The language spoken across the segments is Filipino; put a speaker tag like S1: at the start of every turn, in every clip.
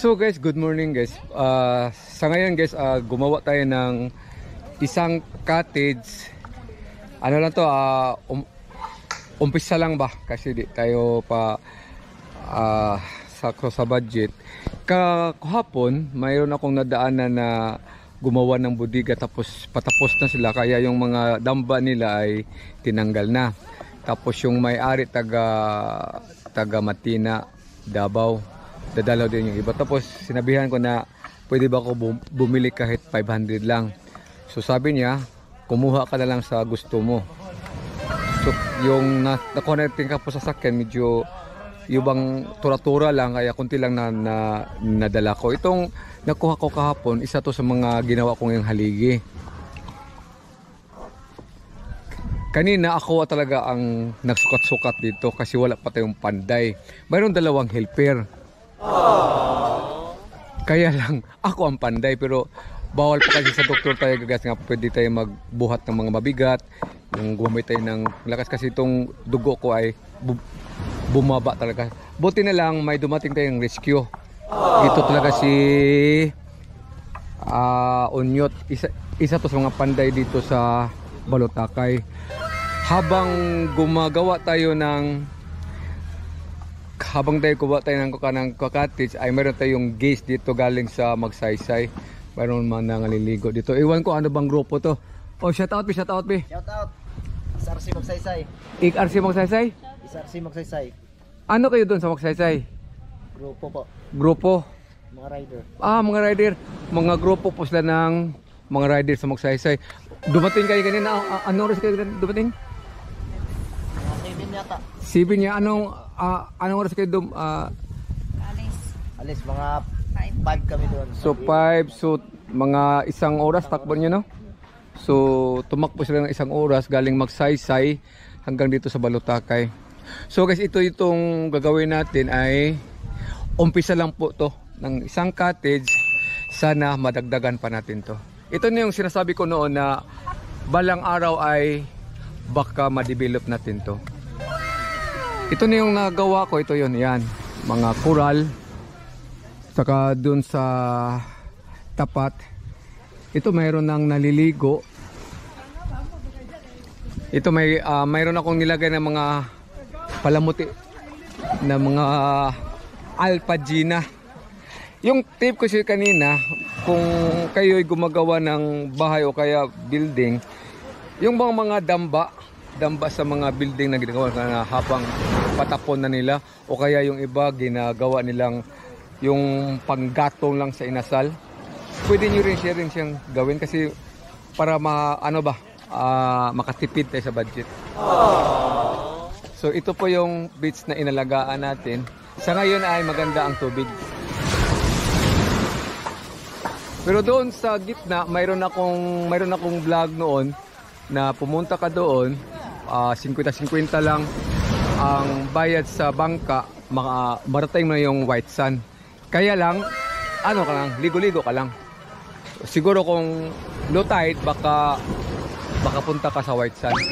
S1: So guys, good morning guys. Sa ngayon guys, gumawa tayo ng isang cottage. Ano lang to, umpisa lang ba? Kasi di tayo pa sakto sa budget. Kahapon, mayroon akong nadaanan na gumawa ng budiga tapos patapos na sila. Kaya yung mga damba nila ay tinanggal na. Tapos yung may-ari taga Matina, Davao, dadalaw din yung iba. Tapos sinabihan ko na pwede ba ako bumili kahit 500 lang. So sabi niya, kumuha ka na lang sa gusto mo. So yung na-connecting ka po sa sakyan, medyo yung bang tura-tura lang, kaya kunti lang na nadala ko. Itong nakuha ko kahapon, isa to sa mga ginawa kong yung haligi. Kanina ako talaga ang nagsukat-sukat dito kasi wala pa tayong panday. Mayroon dalawang helper. Kaya lang ako ang panday, pero bawal pa kasi sa doktor tayo gagas nga pwede tayo magbuhat ng mga mabigat, yung gumamit tayo ng lakas kasi itong dugo ko ay bumaba talaga. Buti na lang may dumating tayong rescue. Ito talaga si Unyot, isa to sa mga panday dito sa Balutakay. Habang gumawa tayo ng cottage, ay meron tayong guest dito galing sa Magsaysay. Mayroon man nangaliligo dito. Iwan ko ano bang grupo to. Oh, shout out be. Shout out.
S2: SRC Magsaysay.
S1: RC Magsaysay?
S2: SRC Magsaysay.
S1: Ano kayo doon sa Magsaysay?
S2: Grupo po.
S1: Grupo?
S2: Mga rider.
S1: Mga rider. Mga grupo po sila ng mga rider sa Magsaysay. Dumating kayo kanina. Anong oras kayo dumating?
S2: 7 yata.
S1: 7 niya. Anong oras kayo
S2: Alis mga 5 kami doon.
S1: So 5, so mga isang oras takbo niyo, no? So tumakbo sila ng isang oras galing Magsaysay hanggang dito sa Balutakay. So guys, itong gagawin natin ay umpisa lang po to ng isang cottage. Sana madagdagan pa natin to. Ito na yung sinasabi ko noon na balang araw ay baka ma-develop natin to. Ito na yung nagawa ko. Ito yun, yan, mga coral. Saka dun sa tapat, ito mayroon ng naliligo. Ito mayroon akong nilagay ng mga palamuti na mga alpagina. Yung tip ko siya kanina, kung kayo'y gumagawa ng bahay o kaya building, yung bang mga damba sa mga building na ginagawa na habang patapon na nila, o kaya yung iba ginagawa nilang yung panggatong lang sa inasal, pwede nyo rin siyang gawin kasi para makatipid tayo sa budget. So ito po yung beach na inalagaan natin. Sa ngayon ay maganda ang tubig. Pero doon sa gitna, mayroon akong vlog noon na pumunta ka doon, 50-50 lang ang bayad sa bangka, marating na yung White Sand. Kaya lang, ligo-ligo ka lang. Siguro kung low tide, baka punta ka sa White Sand.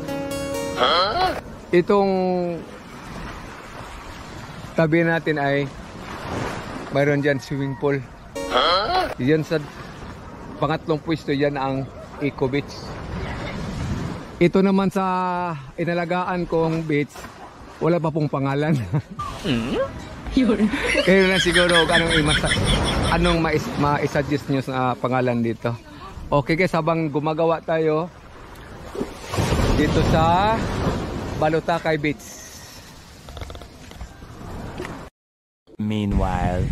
S1: Itong tabi natin ay mayroon dyan swimming pool. Yan sa pangatlong pwesto, yan ang Eco Beach. Ito naman sa inalagaan kong beach, wala pa pong pangalan. Kayo na siguro anong ma-suggest nyo sa pangalan dito. Okay guys, habang gumagawa tayo dito sa Balutakay Beach.
S3: Meanwhile,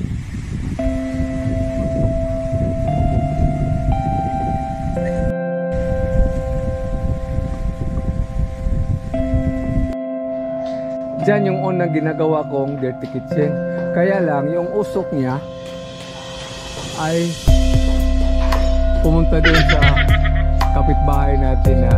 S1: dyan yung unang ginagawa kong dirty kitchen. Kaya lang, yung usok niya ay pumunta doon sa kapitbahay natin na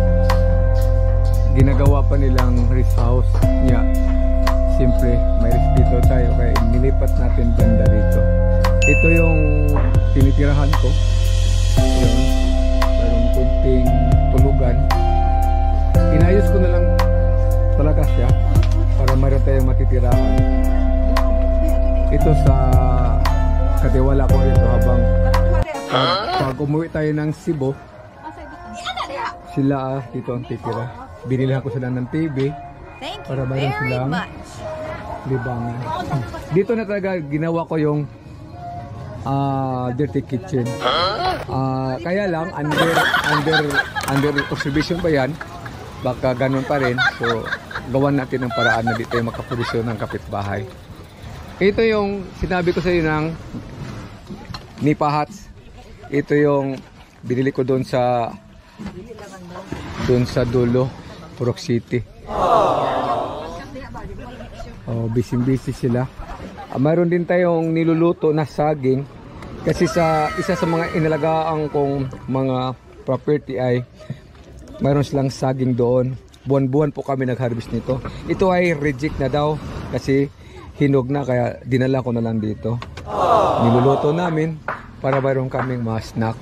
S1: ginagawa pa nilang rest house niya. Siyempre, may respeto tayo kaya nilipat natin banda rito. Ito yung tinitirahan ko. Yun, mayroong kunting tulugan. Inayos ko na lang talaga siya para mayroon tayong matitirahan. Ito sa katiwala ko ito habang pag umuwi tayo ng Cebu, sila dito ang titira. Binili ko sila ng TV
S3: Thank
S1: para
S3: you
S1: mayroon
S3: very
S1: silang
S3: much.
S1: libangan. Dito na talaga ginawa ko yung dirty kitchen. Kaya lang under observation pa yan, baka ganun pa rin. So gawan natin ng paraan na dito tayo makaprodusyon ng kapitbahay. Ito yung sinabi ko sa iyo ng Nipa Huts. Ito yung binili ko doon sa dulo, Purok City. Oh, busy sila. Mayroon din tayong niluluto na saging kasi sa isa sa mga inalagaan kong mga property ay mayroon silang saging doon. Buwan-buwan po kami nag-harvest nito. Ito ay reject na daw kasi hinog na, kaya dinala ko na lang dito. Niluluto namin para mayroon kaming mga snack.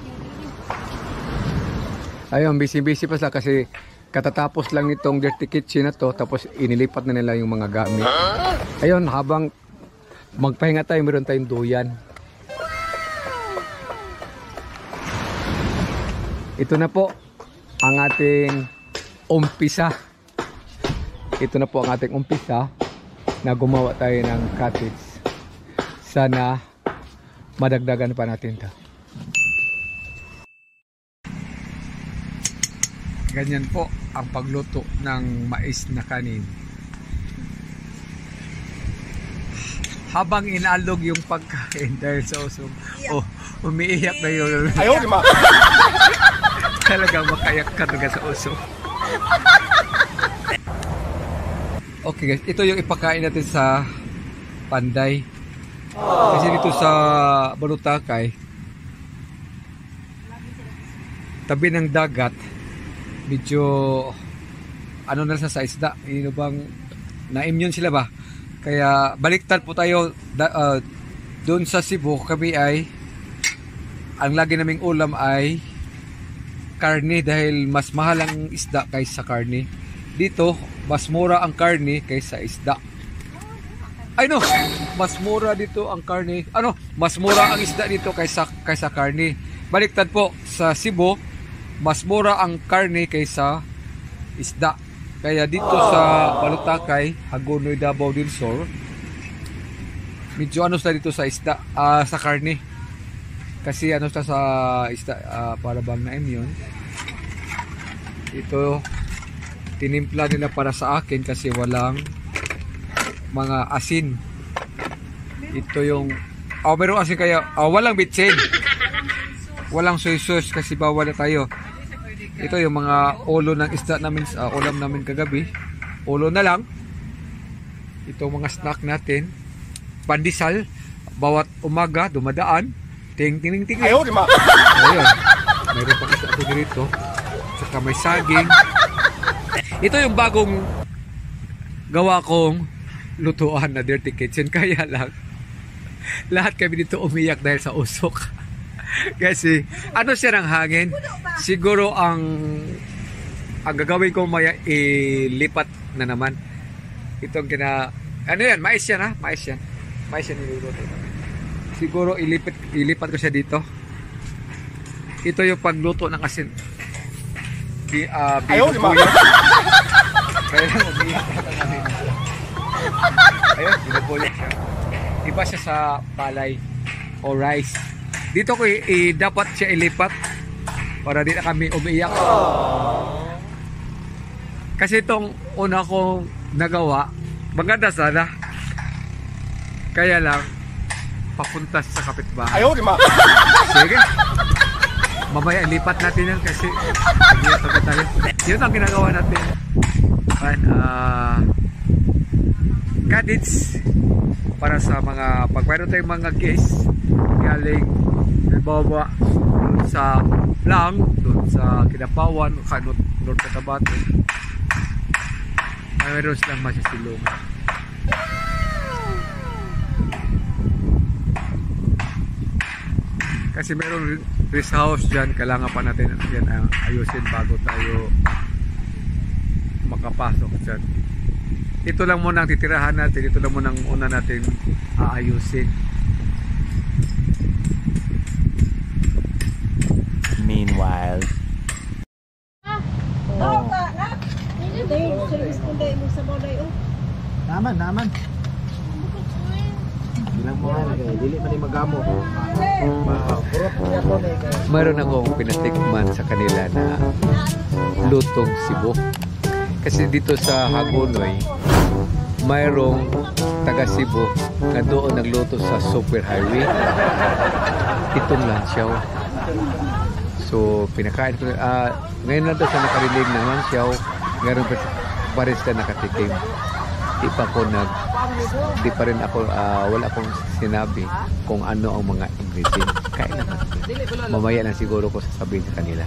S1: Ayun, busy pa sila kasi katatapos lang nitong dirty kitchen na to, tapos inilipat na nila yung mga gamit. Ayun, habang magpahinga tayo, meron tayong duyan. Ito na po ang ating umpisa. Ito na po ang ating umpisa na gumawa tayo ng cottage. Sana madagdagan pa natin ito. Ganyan po ang pagluto ng mais na kanin. Habang inalog yung pagkain dahil sa usok, oh, umiiyak na yun.
S2: Ayaw, di ba?
S1: Talagang makayak ka talaga sa usok. Okay guys, ito yung ipakain natin sa Panday. Kasi dito sa Balutakay, tabi ng dagat, medyo ano na sa isda, yun bang na-immune sila ba? Kaya baliktad po tayo doon sa Cebu. Kami ay ang lagi naming ulam ay karne dahil mas mahal ang isda kaysa karne. Dito mas mura ang karne kaysa isda. Ay no, mas mura dito ang karne. Ano, mas mura ang isda dito kaysa karne. Baliktad po, sa Cebu mas mura ang karne kaysa isda. Kaya dito sa Balutakay, Hagonoy, Davao del Sur, medyo ano sa dito sa isda, sa karne. Kasi ano sa isda, para bang na immune. Ito tinimpla nila para sa akin kasi walang mga asin. Ito yung meron asin kaya walang bitsin. Walang soy sauce kasi bawal na tayo. Ito yung mga ulo ng isda namin sa ulam namin kagabi. Ulo na lang. Ito mga snack natin. Pandesal. Bawat umaga, dumadaan. Ting.
S2: Ayaw, di ba?
S1: Ayun. Mayroon pa isa ito dito. Saka may saging. Ito yung bagong gawa kong lutuan na dirty kitchen. Kaya lang, lahat kami dito umiyak dahil sa usok. Kasi ano siya ng hangin, siguro ang gagawin ko maya ilipat na naman itong ano yan, mais yan ha, mais yan niluluto. Siguro ilipat ko siya dito. Ito yung pagluto ng asin.
S2: Ayaw, di ba?
S1: Kaya lang umiyak natin namin. Ayun, binubuyok siya. Iba siya sa palay o rice. Dito ko dapat siya ilipat para di na kami umiiyak. Kasi itong una kong nagawa, maganda sana. Kaya lang, papunta sa kapitbahay.
S2: Ayaw, di ba?
S1: Sige. Mamaya ilipat natin yan kasi nag-iyak tayo. Yun ang ginagawa natin. Cottage para sa mga pag mayroon tayong mga guests galing halimbawa doon sa Lang, doon sa Kinapawan, North Cotabato, mayroon silang masisilungan. Kasi mayroon rest house dyan, kailangan pa natin yan ayusin bago tayo makapasok dyan. Ito lang muna ang titirahan natin, ito lang muna ang una natin aayusin.
S3: Meanwhile.
S2: Naman. Bilang mo nga kay dili man ni magamo. Purot niya po na
S1: Mayroon akong pinatikman sa kanila na lutong Cebu. Kasi dito sa Hagonoy, mayroong taga Cebu na doon nagluto sa Super Highway. Itong lansiyaw. So, pinakain ko. Ngayon na daw sa nakarinig ng lansiyaw, ngayon pa rin sila nakatikim. Di pa rin ako, wala akong sinabi kung ano ang mga ingredients. Kain naman. Mamaya na siguro ko sasabihin sa kanila.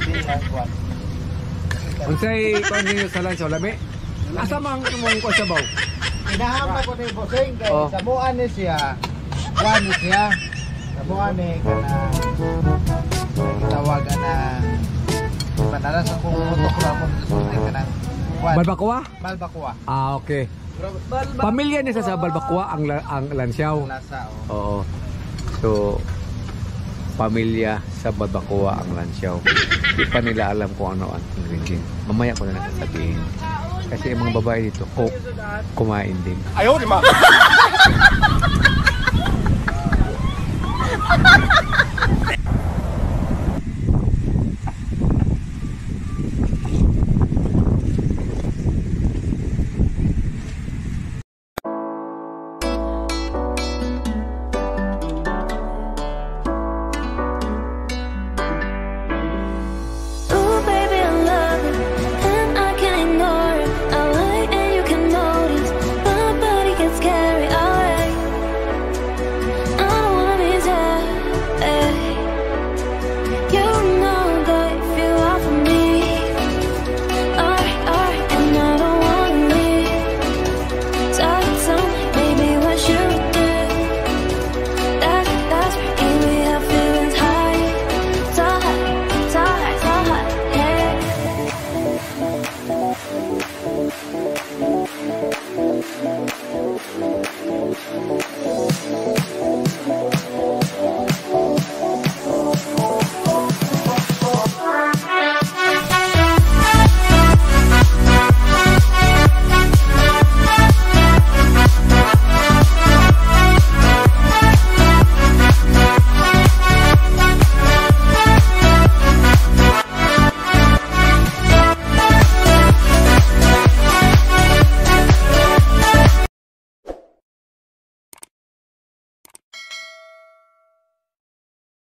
S1: Unsay kung ninyo sa lansiyaw, lami? Asa mang mong ko sa baw?
S2: Hinahamba ko ni Bossing kay
S1: Oh.
S2: sa buwan ni siya. Buwan ni siya. Sa buwan ni kana tawagan na panaras akong utok ra mo sa kanang buwan.
S1: Balbakwa?
S2: Balbakwa.
S1: Okay. Pamilya niya sa Balbakwa ang lansiyaw.
S2: Lasa o.
S1: Oo. So, pamilya sa Balbakwa ang lansiyaw. Di pa nila alam kung ano ang ingredient. Mamaya ko na nasasabihin. Kasi yung mga babae dito, kumain din.
S3: Ayaw, di ma!